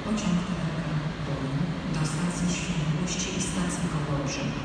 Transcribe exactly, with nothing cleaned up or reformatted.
Pociąg Krakow Glovnik do stacji Świętości i stacji Kołobrzeg.